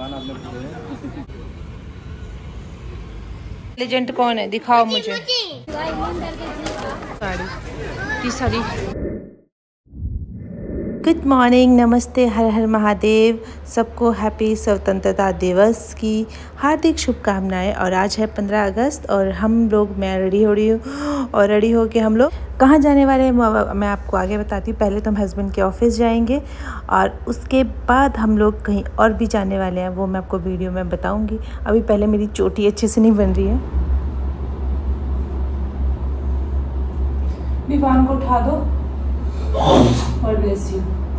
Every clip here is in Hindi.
लेजेंड कौन है, दिखाओ मुझे। साड़ी। गुड मॉर्निंग, नमस्ते, हर हर महादेव। सबको हैप्पी स्वतंत्रता दिवस की हार्दिक शुभकामनाएं। और आज है 15 अगस्त और मैं रेडी हो रही हूँ और रेडी हो के हम लोग कहाँ जाने वाले हैं मैं आपको आगे बताती हूँ। पहले तो हम हस्बैंड के ऑफिस जाएंगे और उसके बाद हम लोग कहीं और भी जाने वाले हैं, वो मैं आपको वीडियो में बताऊँगी। अभी पहले मेरी चोटी अच्छे से नहीं बन रही है। विवान को उठा दो और ब्लेस यू।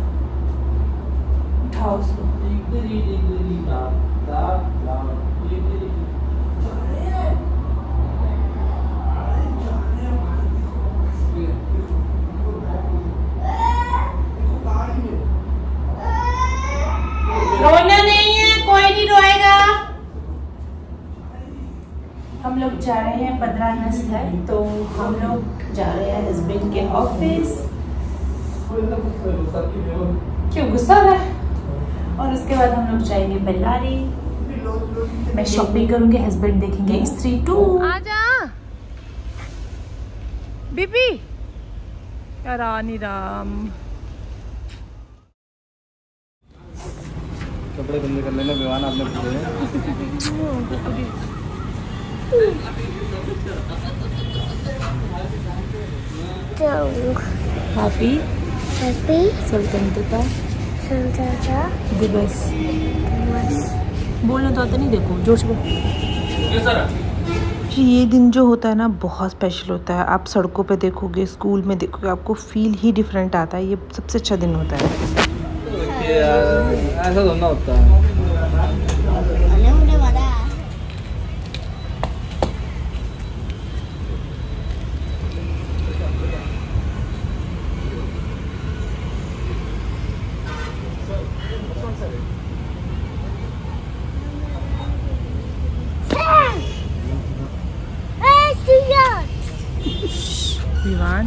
उठाओ उसको। रोना नहीं है, कोई नहीं रोएगा। हम लोग जा रहे हैं, 15 अगस्त है तो हम लोग जा रहे हैं हस्बैंड के ऑफिस। क्यों गुस्सा है? और उसके बाद हम लोग जाएंगे बेल्लारी। मैं शॉपिंग करूंगी, हस्बैंड देखेंगे स्त्री 2। आजा बीबी। रानी राम, कपड़े बंद कर लेना विवान, आपने हैप्पी स्वतंत्रता दिवस। बोलना तो आता नहीं, देखो जोर से बोलो। ये दिन जो होता है ना बहुत स्पेशल होता है। आप सड़कों पे देखोगे, स्कूल में देखोगे, आपको फील ही डिफरेंट आता है। ये सबसे अच्छा दिन होता है। ऐसा तो ना होता है। विवान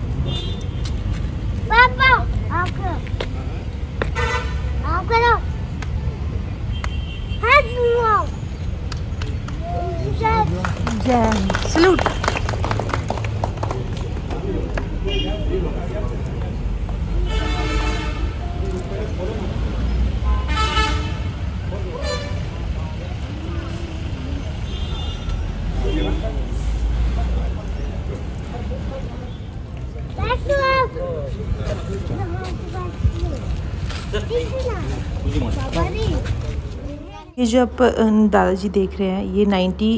सलूट। ये जो आप दादाजी देख रहे हैं, ये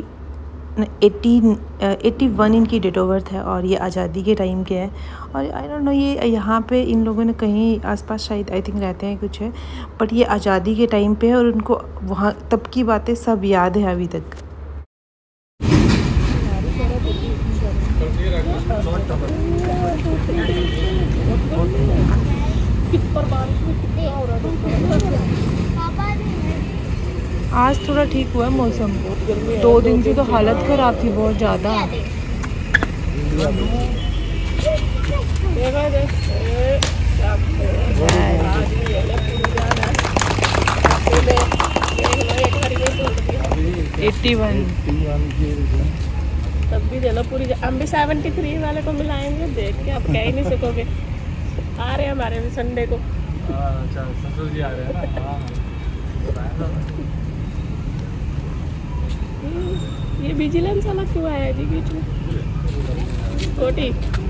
81 इनकी डेट ऑफ बर्थ है और ये आज़ादी के टाइम के हैं। और आई डोंट नो, ये यहाँ पे इन लोगों ने कहीं आसपास शायद आई थिंक रहते हैं कुछ है, बट ये आज़ादी के टाइम पे है और उनको वहाँ तब की बातें सब याद है अभी तक। आज थोड़ा ठीक हुआ है मौसम, 2 दिन से तो हालत खराब थी बहुत ज़्यादा। तब भी दे लो पूरी। हम भी 73 वाले को मिलाएंगे, देख के आप कह ही नहीं सकोगे। आ रहे हैं हमारे भी संडे को। अच्छा, ससुर जी आ रहे हैं ना। ये विजिलेंस वाला क्यों आया जी बीच में? Ghoti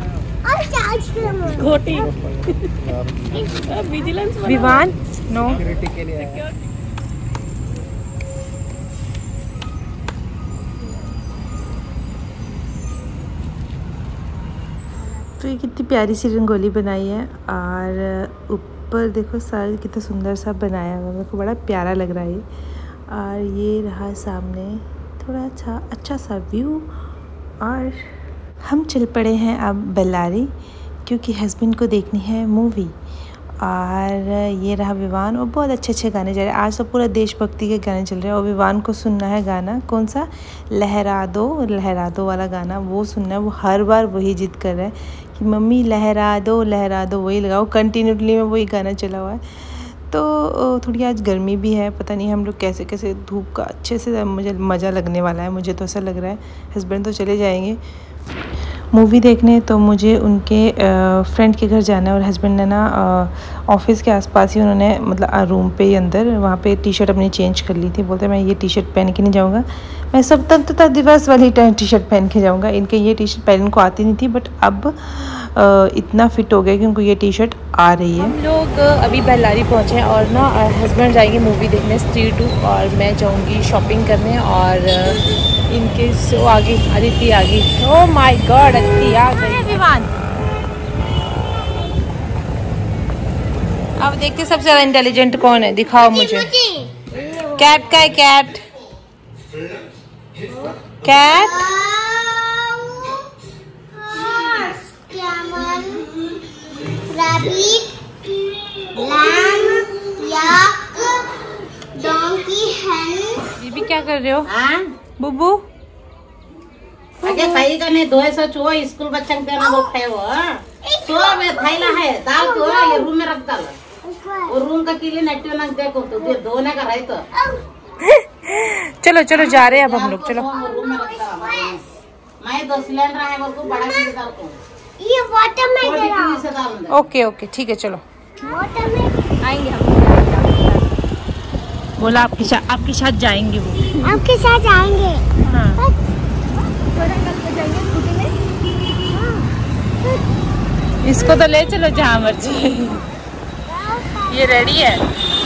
vigilance Vivaan no. तो ये कितनी प्यारी सी रंगोली बनाई है और ऊपर देखो सारा कितना सुंदर सा बनाया हुआ, मेरे को बड़ा प्यारा लग रहा है। और ये रहा सामने थोड़ा अच्छा सा व्यू। और हम चल पड़े हैं अब बेल्लारी क्योंकि हस्बैंड को देखनी है मूवी। और ये रहा विवान और बहुत अच्छे गाने चल रहे हैं। आज तो पूरा देशभक्ति के गाने चल रहे हैं और विवान को सुनना है गाना, कौन सा, लहरा दो वाला गाना, वो सुनना है। वो हर बार वही जिद कर रहा है कि मम्मी लहरा दो, वही लगाओ। कंटिन्यूसली में वही गाना चला हुआ है। तो थोड़ी आज गर्मी भी है, पता नहीं हम लोग कैसे कैसे धूप का अच्छे से मुझे मज़ा लगने वाला है। मुझे तो ऐसा लग रहा है। हस्बैंड तो चले जाएंगे मूवी देखने, तो मुझे उनके फ्रेंड के घर जाना है। और हस्बैंड ने ना ऑफिस के आसपास ही उन्होंने मतलब रूम पे ही अंदर वहाँ पे टी शर्ट अपनी चेंज कर ली थी। बोलते मैं ये टी शर्ट पहन के नहीं जाऊँगा, मैं स्वतंत्रता दिवस वाली टी शर्ट पहन के जाऊँगा। इनके ये टी शर्ट पहनने को आती नहीं थी, बट अब इतना फिट हो गया कि उनको ये टी शर्ट आ रही है। हम लोग अभी बेल्लारी पहुँचे हैं और ना हस्बैंड जाएंगे मूवी देखने स्त्री 2 और मैं जाऊँगी शॉपिंग करने। और इनके सो आगे अदिति आ गई। ओह माय गॉड, अदिति आ गई। विमान अब देखते सबसे ज़्यादा इंटेलिजेंट कौन है, दिखाओ मुझे। कैट का है, cat cat rabbit, lamb, yak, donkey, hen। बीबी क्या कर रहे हो? बुबू आगे खाई का नहीं धोए सो चो स्कूल बच्चा के ना वो खाए वो सो में थैला है दाल तो ये रूम में रख डाल और रूम का कीले नट्टे ना देखो तो ये धोने का रहे तो चलो चलो जा रहे हैं अब हम लोग। चलो रूम में रख डाल मैं 2 सिलेंडर है वो को बड़ा कीले डाल को ये वाटर में डाल। ओके ओके ठीक है, चलो वाटर में आएंगे हम। बोला आपके साथ जाएंगे वो, आपके साथ आएंगे। हाँ। इसको तो ले चलो जहाँ मर्जी। ये रेडी है।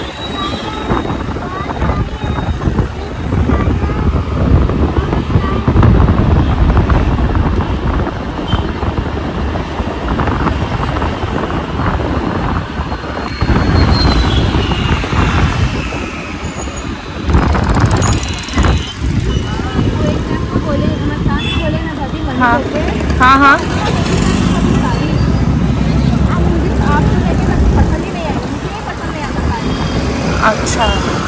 हाँ हाँ हाँ अच्छा।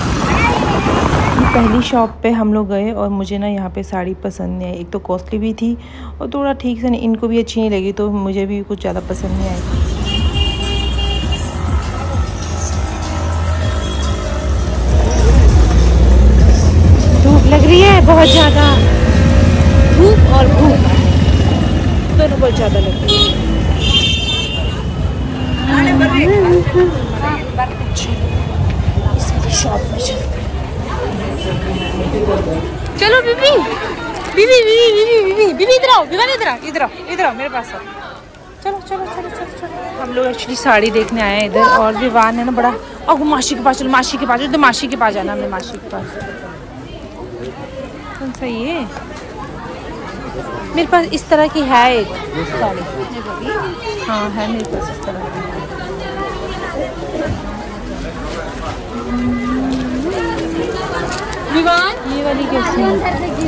पहली शॉप पे हम लोग गए और मुझे ना यहाँ पे साड़ी पसंद नहीं आई। एक तो कॉस्टली भी थी और थोड़ा ठीक से नहीं, इनको भी अच्छी नहीं लगी, तो मुझे भी कुछ ज़्यादा पसंद नहीं आई। धूप लग रही है बहुत ज़्यादा, धूप और भूख दोनों बहुत ज़्यादा लग रही है। शॉप में चलते चलो। बीबी बीबी बीबी बीबी बीबी बीबी इधर आओ, विवान इधर आओ, इधर आओ, इधर आओ मेरे पास आओ। चलो चलो चलो चलो चलो। हम लोग एक्चुअली साड़ी देखने आए हैं इधर, और विवान है ना बड़ा, और मासी के पास चलो, मासी के पास, तो मासी के पास जाना, हमने मासी के पास। कौन सा ये? मेरे पास इस तरह की है एक साड़ी। हाँ है मेरे पास इस तरह की। विवान ये वाली कैसी है?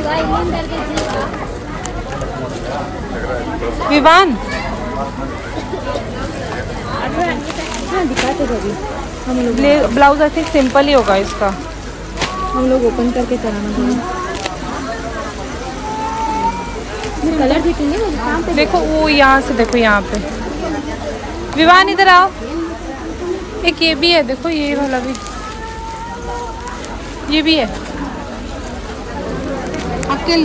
विवान दिखाते कभी हम लोग। ब्लाउज आई थिंक सिंपल ही होगा इसका, हम लोग ओपन करके कराना पड़ेगा। कलर देखेंगे, देखो वो यहाँ से देखो, यहाँ पे विवान इधर आओ। एक ये भी है, देखो ये वाला भी, ये भी है अकेले।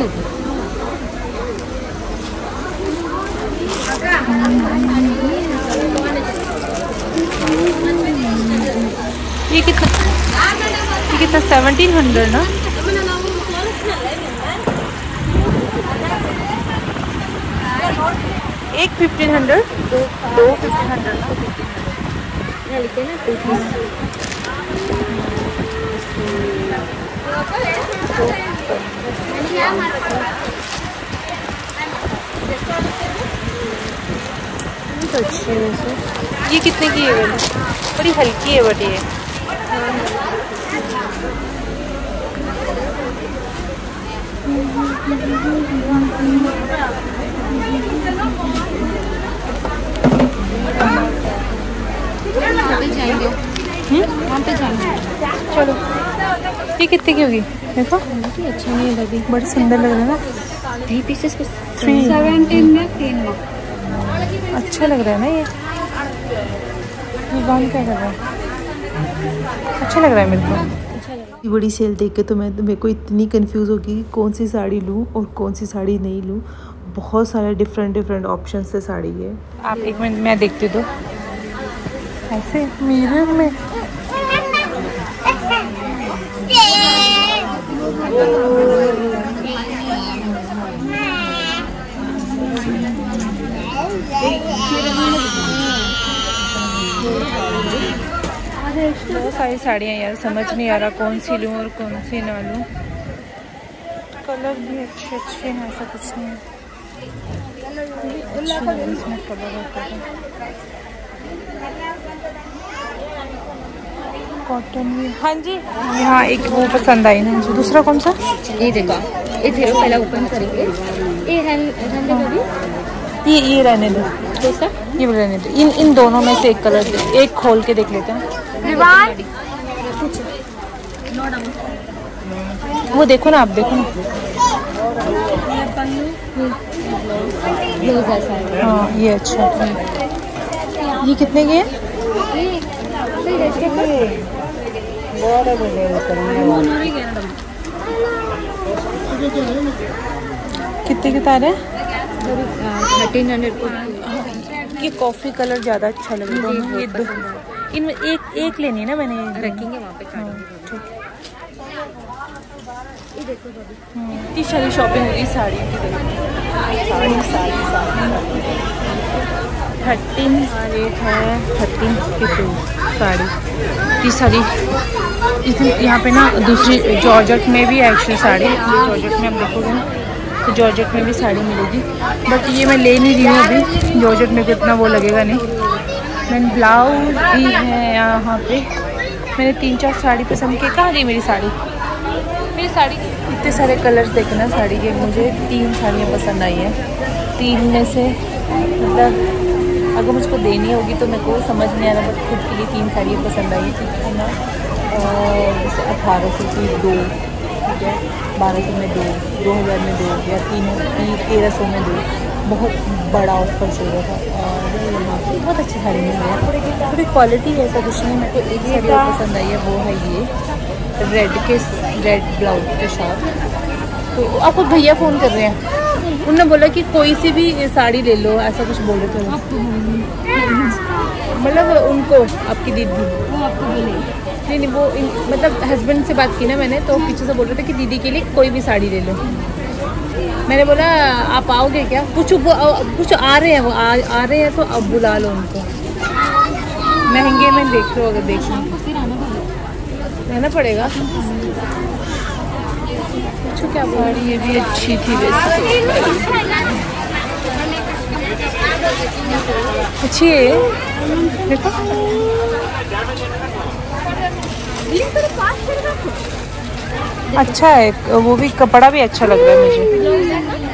ये कितना 1700 ना? एक 1500, दो 1500 ना लिखे ना। तो अच्छी है वैसे। ये कितने की है वाली? बड़ी हल्की है बट ये। वहाँ पे जाएंगे। चलो ये कितने की होगी? देखो अच्छा नहीं लगी, बड़ी सुंदर लग रहा है ना। 3 पीसेस को 317 में 3 में अच्छा लग रहा है ना। ये दुकान क्या कर रहा है? अच्छा लग रहा है मेरे को। बड़ी सेल देख के तो मेरे को इतनी कंफ्यूज होगी कि कौन सी साड़ी लूँ और कौन सी साड़ी नहीं लूँ। बहुत सारे डिफरेंट ऑप्शन से साड़ी है। आप एक मिनट मैं देखती हूँ ऐसे मिरर में। बहुत सारी साड़ियाँ यार, समझ नहीं आ रहा कौन सी लूँ और कौन सी ना लूँ। कलर भी अच्छे हैं, ऐसा कुछ नहीं है। इसमें कलर होता है कॉटन भी। हाँ जी, यहाँ एक वो पसंद आई ना। दूसरा कौन सा? ये देखो, ये थेरो पहले ओपन करेंगे। ये ये रहने दो। कैसा? ये रहने दो। इन दोनों में से एक कलर दे, एक खोल के देख लेते हैं। वो देखो ना, आप देखो ना। हाँ ये अच्छा है। ये कितने के हैं? कितने के तार है? 1300 को। ये कॉफी कलर ज़्यादा अच्छा लग रहा है। ये दो, इनमें एक लेनी है ना मैंने। रखेंगे वहाँ पे। ठीक है। इतनी सारी शॉपिंग हुई साड़ी की। साड़ी 13 रेट है 13 की टू साड़ी। इतनी सारी यहाँ पे ना दूसरी जॉर्जेट में भी एक्चुअली साड़ी। जॉर्जेट में आप देखोगे तो जॉर्जेट में भी साड़ी मिलेगी, बट ये मैं ले नहीं रही हूँ अभी। जॉर्जेट में कितना वो लगेगा नहीं। मैंने ब्लाउज भी है यहाँ पे। मैंने 3-4 साड़ी पसंद की। कहाँ गई मेरी साड़ी? मेरी साड़ी इतने सारे कलर्स देखना साड़ी के। मुझे 3 साड़ियाँ पसंद आई हैं। 3 में से मतलब अगर मुझको देनी होगी तो मेरे को समझ नहीं आ रहा, बट खुद के लिए 3 साड़ियाँ पसंद आई थी ना। जैसे 1800 की 2, ठीक है, 1200 में 2, 2000 में 2 या 1300 में 2। बहुत बड़ा ऑफर चल रहा था और बहुत अच्छी साड़ी मिल रही है। थोड़ी क्वालिटी है, ऐसा कुछ नहीं। मेरे को एक साड़ी और पसंद आई है, वो है ये रेड ब्लाउज के साथ। तो आपको भैया फ़ोन कर रहे हैं। उन्होंने बोला कि कोई सी भी साड़ी ले लो, ऐसा कुछ बोल रहे थे। मतलब उनको, आपकी दीदी नहीं वो मतलब हस्बैंड से बात की ना मैंने, तो पीछे से बोल रहे थे कि दीदी के लिए कोई भी साड़ी ले लो। मैंने बोला आप आओगे क्या? कुछ आ रहे हैं, वो आ रहे हैं तो अब बुला लो उनको। महंगे में देख लो, अगर देखना रहना पड़ेगा। अच्छा क्या साड़ी ये भी अच्छी थी वैसे। अच्छी है देखो। अच्छा है, वो भी कपड़ा भी अच्छा लग रहा है मुझे।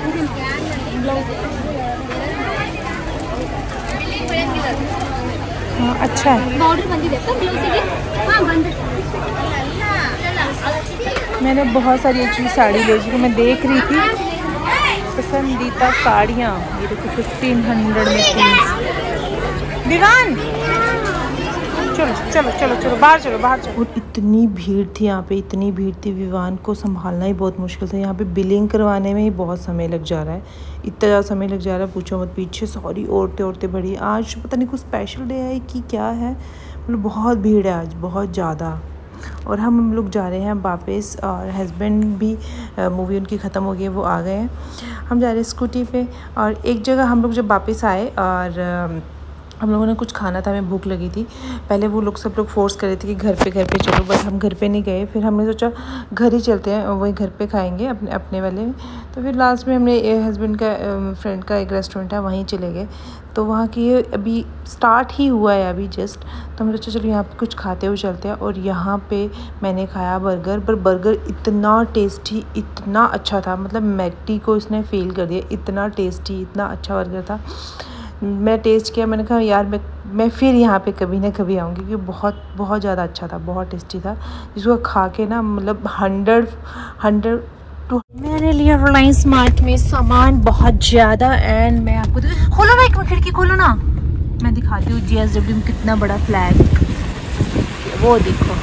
हाँ अच्छा है। मैंने बहुत सारी अच्छी साड़ी ले चुकी। मैं देख रही थी पसंदीदा साड़ियाँ। ये देखो 1500 में 3। दीवान चलो चलो चलो चलो बाहर चलो बाहर चलो। और इतनी भीड़ थी यहाँ पे, इतनी भीड़ थी, विवान को संभालना ही बहुत मुश्किल था। यहाँ पे बिलिंग करवाने में ही बहुत समय लग जा रहा है। इतना ज़्यादा समय लग जा रहा है पूछो मत। पीछे सारी औरतें बड़ी। आज पता नहीं कुछ स्पेशल डे है कि क्या है, मतलब बहुत भीड़ है आज, बहुत ज़्यादा। और हम लोग जा रहे हैं वापस, और हस्बैंड भी मूवी उनकी ख़त्म हो गई है, वो आ गए हैं। हम जा रहे हैं स्कूटी पे। और एक जगह हम लोग जब वापस आए और हम लोगों ने कुछ खाना था, हमें भूख लगी थी। पहले वो लोग सब लोग फोर्स कर रहे थे कि घर पे चलो, बट हम घर पे नहीं गए। फिर हमने सोचा घर ही चलते हैं, वही घर पे खाएंगे अपने वाले। तो फिर लास्ट में हमने हस्बैंड का फ्रेंड का एक रेस्टोरेंट है, वहीं चले गए। तो वहाँ की अभी स्टार्ट ही हुआ है अभी जस्ट। तो हमने सोचा चलो यहाँ पे कुछ खाते हुए चलते हैं। और यहाँ पे मैंने खाया बर्गर, पर बर्गर इतना टेस्टी, इतना अच्छा था, मतलब मैकडी को इसने फेल कर दिया। इतना टेस्टी, इतना अच्छा बर्गर था। मैं टेस्ट किया, मैंने कहा यार मैं फिर यहाँ पे कभी ना कभी आऊँगी, क्योंकि बहुत ज़्यादा अच्छा था, बहुत टेस्टी था। जिसको खा के ना मतलब 100 टू। मैंने लिया रिलायंस स्मार्ट में सामान बहुत ज़्यादा। एंड मैं आपको खोलो ना, एक मिनट खिड़की खोलो ना, मैं दिखाती हूँ JSW में कितना बड़ा फ्लैग। वो देखो,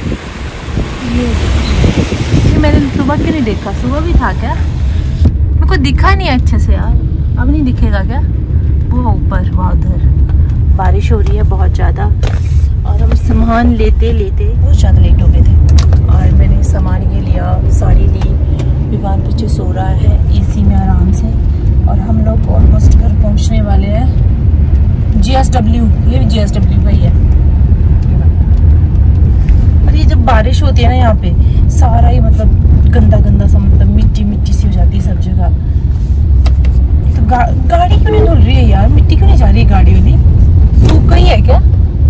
ये मैंने सुबह क्यों नहीं देखा? सुबह भी था क्या? मेरे को दिखा नहीं अच्छे से यार। अब नहीं दिखेगा क्या? वो ऊपर वहाँ उधर बारिश हो रही है बहुत ज़्यादा, और हम सामान लेते लेते बहुत ज़्यादा लेट हो गए थे। और मैंने सामान ये लिया, साड़ी ली, विवान पीछे सो रहा है एसी में आराम से, और हम लोग ऑलमोस्ट घर पहुंचने वाले हैं। GSW, ये भी GSW का ही है। और ये जब बारिश होती है ना यहाँ पे, सारा ही मतलब गंदा गंदा सा, मतलब मिट्टी मिट्टी सी हो जाती है सब जगह। तो गाड़ी क्यों नहीं धुल रही है यार? मिट्टी क्यों नहीं जा रही है गाड़ी वाली? सूख गई है क्या?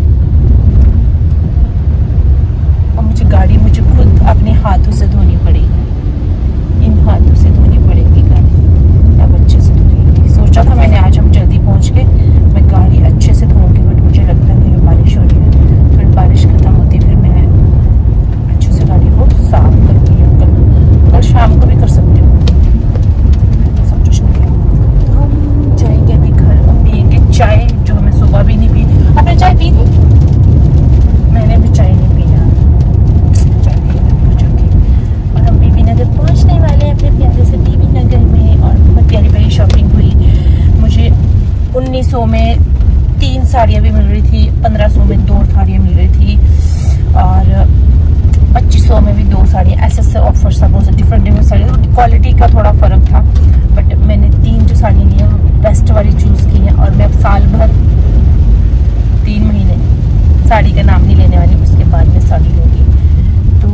और मुझे खुद अपने हाथों से धोनी पड़ेगी, इन हाथों से धोनी पड़ेगी गाड़ी, अब अच्छे से धोनी। सोचा था मैंने आज हम जल्दी पहुंच के मैं गाड़ी अच्छे से धोऊंगी, बट मुझे लगता नहीं है, बारिश हो रही है। फिर बारिश खत्म होती फिर मैं अच्छे से गाड़ी को साफ करूँगी, कल शाम को भी कर सकती हूँ। सब कुछ नहीं है। तो हम जाएंगे अभी घर, हम पियेंगे चाय जो हमें सुबह भी नहीं पी। आपने चाय पी थी? मैंने भी चाय नहीं पी यार, चाय पी। और हम बीबी नगर पहुँचने वाले हैं, अपने प्यारे से बीबी नगर में। और बहुत प्यारी प्यारी शॉपिंग हुई। मुझे 1900 में 3 साड़ियाँ भी मिल रही थी, 1500 में 2 साड़ियाँ मिल रही थी, और 2500 में भी 2 साड़ियाँ। ऐसे ऑफर सब बहुत डिफरेंट साड़ियाँ, क्वालिटी का थोड़ा फ़र्क था, बट मैंने 3 जो साड़ियाँ ली हैं वो बेस्ट वाली चूज़ की हैं। और मैं अब साल भर 3 महीने साड़ी का नाम नहीं लेने वाली, उसके बाद में साड़ी लूँगी। तो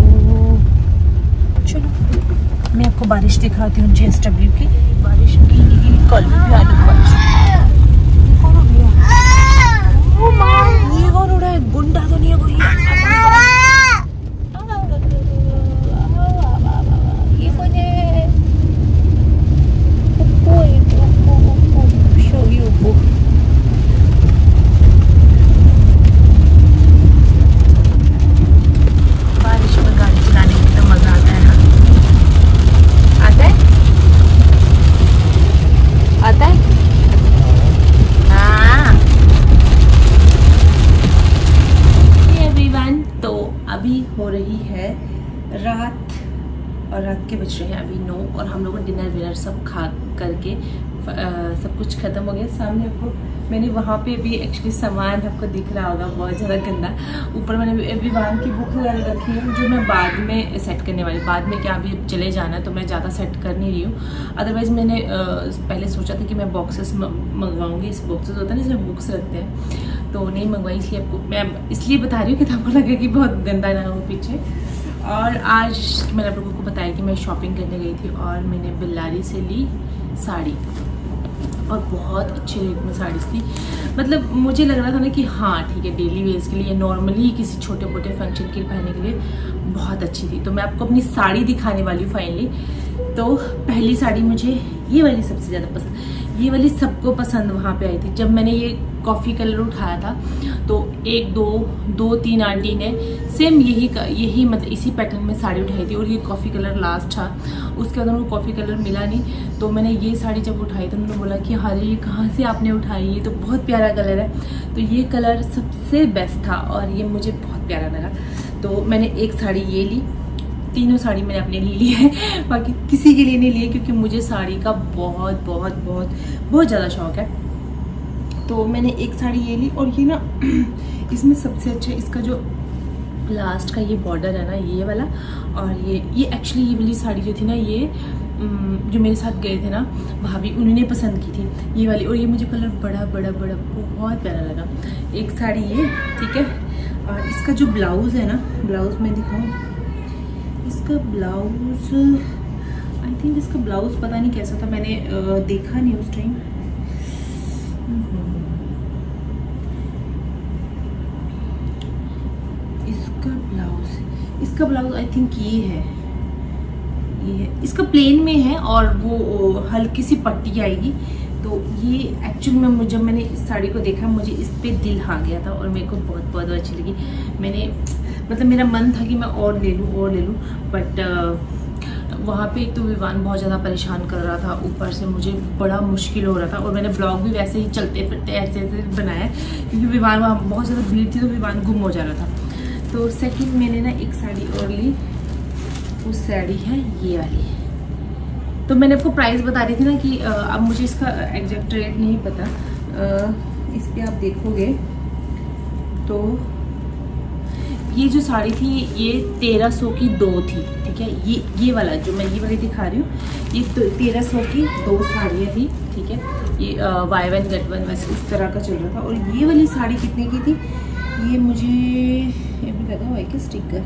चलो मैं आपको बारिश दिखाती हूँ GSW की। बारिश की कल भी आ गई बारिश। कौन हो गया? ओ माँ, ये कौन उड़ा है? गुंडा तो नहीं है कोई? ये कौन है? बारिश में गाड़ी चलाने में तो मजा आता है ना? आता है? आता है? हाँ। ये एवरीवन, तो अभी हो रही है रात, और रात के बज रहे हैं अभी 9, और हम लोगों ने डिनर विनर सब खा करके सब कुछ ख़त्म हो गया। सामने आपको मैंने वहाँ पे भी एक्चुअली सामान आपको दिख रहा होगा बहुत ज़्यादा गंदा। ऊपर मैंने विवान की बुक रखी है जो मैं बाद में सेट करने वाली, बाद में क्या अभी चले जाना है तो मैं ज़्यादा सेट कर नहीं रही हूँ। अदरवाइज़ मैंने पहले सोचा था कि मैं बॉक्सेस मंगवाऊँगी, इस बॉक्सेस होता है ना जिसमें बुक्स रखते हैं, तो नहीं मंगवाई। इसलिए आपको मैं इसलिए बता रही हूँ कि आपको लगे कि बहुत गंदा ना हो पीछे। और आज मैंने आप लोगों को बताया कि मैं शॉपिंग करने गई थी, और मैंने बिल्लारी से ली साड़ी, और बहुत अच्छे रेट में साड़ी थी। मतलब मुझे लग रहा था ना कि हाँ ठीक है, डेली वेयर्स के लिए, नॉर्मली किसी छोटे मोटे फंक्शन के लिए पहनने के लिए बहुत अच्छी थी। तो मैं आपको अपनी साड़ी दिखाने वाली हूँ फाइनली। तो पहली साड़ी मुझे ये वाली सबसे ज़्यादा पसंद, ये वाली सबको पसंद वहाँ पे आई थी। जब मैंने ये कॉफ़ी कलर उठाया था तो 1 2 3 आंटी ने सेम यही मतलब इसी पैटर्न में साड़ी उठाई थी, और ये कॉफ़ी कलर लास्ट था। उसके बाद उनको कॉफ़ी कलर मिला नहीं, तो मैंने ये साड़ी जब उठाई तो उन्होंने बोला कि अरे ये कहाँ से आपने उठाई, ये तो बहुत प्यारा कलर है। तो ये कलर सबसे बेस्ट था और ये मुझे बहुत प्यारा लगा, तो मैंने एक साड़ी ये ली। तीनों साड़ी मैंने अपने लिए ली है, बाकी किसी के लिए नहीं लिए, क्योंकि मुझे साड़ी का बहुत बहुत बहुत बहुत ज़्यादा शौक है। तो मैंने एक साड़ी ये ली, और ये ना इसमें सबसे अच्छा इसका जो लास्ट का ये बॉर्डर है ना, ये वाला, और ये एक्चुअली ये वाली साड़ी जो थी ना, ये जो मेरे साथ गए थे ना भाभी, उन्होंने पसंद की थी ये वाली, और ये मुझे कलर बड़ा बड़ा बड़ा बहुत प्यारा लगा। एक साड़ी ये, ठीक है। और इसका जो ब्लाउज़ है ना, ब्लाउज़ मैं दिखाऊँ, इसका ब्लाउज़ आई थिंक इसका ब्लाउज़ पता नहीं कैसा था, मैंने देखा नहीं उस टाइम। इसका ब्लाउज आई थिंक ये है, इसका प्लेन में है, और वो हल्की सी पट्टी आएगी। तो ये एक्चुअली में जब मैंने इस साड़ी को देखा, मुझे इस पे दिल आ गया था, और मेरे को बहुत बहुत अच्छी लगी। मैंने मतलब मेरा मन था कि मैं और ले लूँ, बट वहाँ पे एक तो विवान बहुत ज़्यादा परेशान कर रहा था, ऊपर से मुझे बड़ा मुश्किल हो रहा था, और मैंने ब्लॉग भी वैसे ही चलते फिरते ऐसे बनाया, क्योंकि विवान वहाँ बहुत ज़्यादा भीड़ थी तो विवान गुम हो जा रहा था। तो सेकंड मैंने ना एक साड़ी और ली, वो साड़ी है ये वाली। तो मैंने आपको प्राइस बता रही थी ना कि अब मुझे इसका एग्जैक्ट रेट नहीं पता। इस पे आप देखोगे तो ये जो साड़ी थी ये 1300 की 2 थी, ठीक है। ये वाला जो मैं ये वाली दिखा रही हूँ, ये तो 1300 की 2 साड़ियाँ थी, ठीक है। ये बाय वन गेट वन वैसे उस तरह का चल रहा था। और ये वाली साड़ी कितने की थी, ये मुझे ये भी लगा हुआ है कि स्टिकर,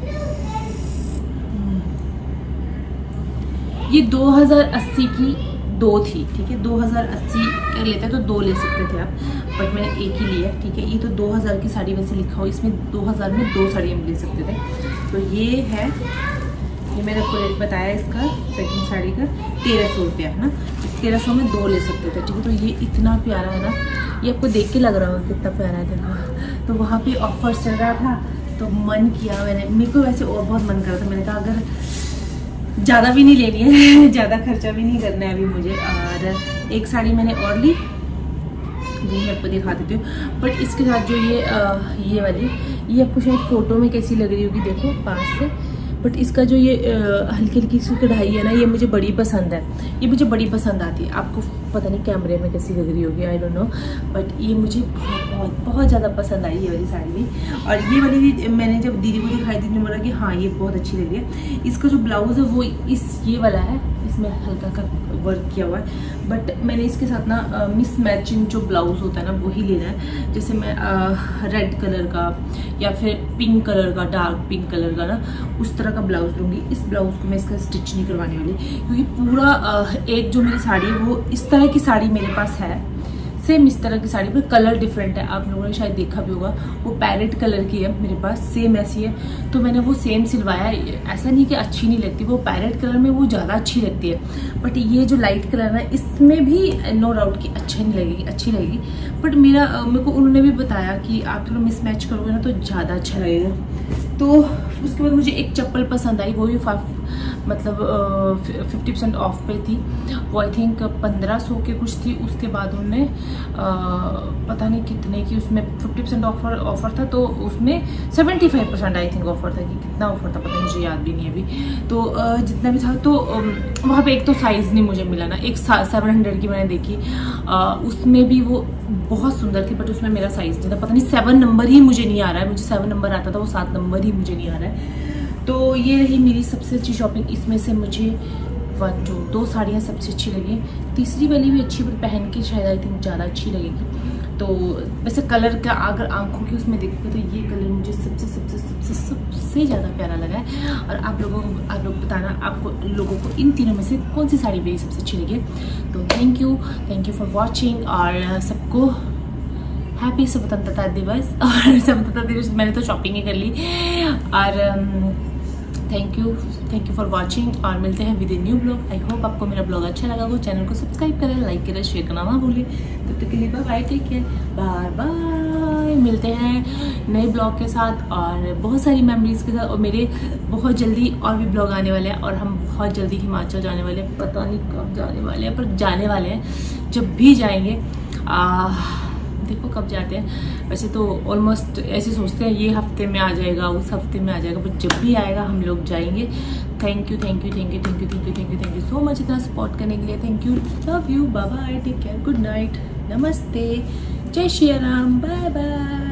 ये 2080 की 2 थी, ठीक है। 2080 कर लेते तो 2 ले सकते थे आप, बट मैंने एक ही लिया, ठीक है। ये तो 2000 की साड़ी वैसे लिखा हो, इसमें 2000 में 2 साड़ियाँ ले सकते थे। तो ये है, ये मैंने आपको रेट बताया इसका सेकंड साड़ी का 1300 रुपया है ना। 1300 में 2 ले सकते थे, ठीक है। तो ये इतना प्यारा है ना, ये आपको देख के लग रहा होगा कितना प्यारा है देखो। तो वहाँ पे ऑफर चल रहा था तो मन किया मैंने, मेरे को वैसे और बहुत मन कर रहा था। मैंने कहा अगर ज़्यादा भी नहीं लेनी है ज़्यादा खर्चा भी नहीं करना है अभी मुझे। और एक साड़ी मैंने और ली, वो मैं आपको दिखा देती हूँ। बट इसके साथ जो ये वाली, ये आपको शायद फ़ोटो में कैसी लग रही होगी देखो पास से, बट इसका जो ये हल्की हल्की सी कढ़ाई है ना, ये मुझे बड़ी पसंद है। ये मुझे बड़ी पसंद आती है, आपको पता नहीं कैमरे में कैसी लग रही होगी, आई डोंट नो, बट ये मुझे बहुत ज़्यादा पसंद आई ये वाली साड़ी भी। और ये वाली भी मैंने जब दीदी को दिखाई, दीदी ने बोला कि हाँ ये बहुत अच्छी लग रही है। इसका जो ब्लाउज़ है वो ये वाला है, इसमें हल्का का वर्क किया हुआ है। बट मैंने इसके साथ ना मिस मैचिंग जो ब्लाउज़ होता है ना वही लेना है। जैसे मैं रेड कलर का या फिर पिंक कलर का, डार्क पिंक कलर का ना, उस तरह का ब्लाउज़ लूँगी। इस ब्लाउज़ को मैं इसका स्टिच नहीं करवाने वाली, क्योंकि पूरा एक जो मेरी साड़ी है वो इस तरह की साड़ी मेरे पास है, सेम इस तरह की साड़ी पर कलर डिफरेंट है। आप लोगों ने शायद देखा भी होगा, वो पैरेट कलर की है मेरे पास, सेम ऐसी है। तो मैंने वो सेम सिलवाया। ऐसा नहीं कि अच्छी नहीं लगती, वो पैरेट कलर में वो ज़्यादा अच्छी लगती है। बट ये जो लाइट कलर है इसमें भी नो डाउट कि अच्छी नहीं लगेगी, अच्छी लगेगी। बट मेरे को उन्होंने भी बताया कि आप थोड़ा मिसमैच करोगे ना तो ज़्यादा अच्छा लगेगा। तो उसके बाद मुझे एक चप्पल पसंद आई, वो भी 50% ऑफ पे थी। वो आई थिंक 1500 के कुछ थी। उसके बाद उन्होंने पता नहीं कितने की, उसमें 50% ऑफर था, तो उसमें 75% आई थिंक ऑफर था, कि कितना ऑफर था पता मुझे याद भी नहीं अभी। तो जितना भी था, तो वहाँ पे एक तो साइज़ नहीं मुझे मिला ना। एक 700 की मैंने देखी, उसमें भी वो बहुत सुंदर थी, बट उसमें मेरा साइज़ नहीं था। पता नहीं 7 नंबर ही मुझे नहीं आ रहा है, मुझे 7 नंबर आता था, वो 7 नंबर ही मुझे नहीं आ रहा है। तो ये रही मेरी सबसे अच्छी शॉपिंग। इसमें से मुझे 2 साड़ियाँ सबसे अच्छी लगी। तीसरी वाली भी अच्छी, बट पहन के शायद आई थिंक ज़्यादा अच्छी लगेगी। तो वैसे कलर का अगर आंखों की उसमें देखोगे तो ये कलर मुझे सबसे ज़्यादा प्यारा लगा है। और आप लोग बताना आपको लोगों को इन तीनों में से कौन सी साड़ी मेरी सबसे अच्छी लगी। तो थैंक यू फॉर वॉचिंग, और सबको हैप्पी स्वतंत्रता दिवस। और स्वतंत्रता दिवस मैंने तो शॉपिंग ही कर ली। और थैंक यू फॉर वॉचिंग, और मिलते हैं with a new blog. I hope आपको मेरा ब्लॉग अच्छा लगा हो। चैनल को सब्सक्राइब करें, लाइक करें, शेयर करना ना भूलें। तब तक के लिए bye bye, take care, bye bye. मिलते हैं नए ब्लॉग के साथ और बहुत सारी मेमोरीज के साथ। और मेरे बहुत जल्दी और भी ब्लॉग आने वाले हैं, और हम बहुत जल्दी हिमाचल जाने वाले हैं। पता नहीं कब जाने वाले हैं, पर जाने वाले हैं। जब भी जाएंगे देखो कब जाते हैं। वैसे तो ऑलमोस्ट ऐसे सोचते हैं ये हफ्ते में आ जाएगा, उस हफ्ते में आ जाएगा, बट जब भी आएगा हम लोग जाएंगे। थैंक यू सो मच इतना सपोर्ट करने के लिए। Thank you, love you, bye bye, take care, good night, नमस्ते, जय श्री राम, बाय बाय।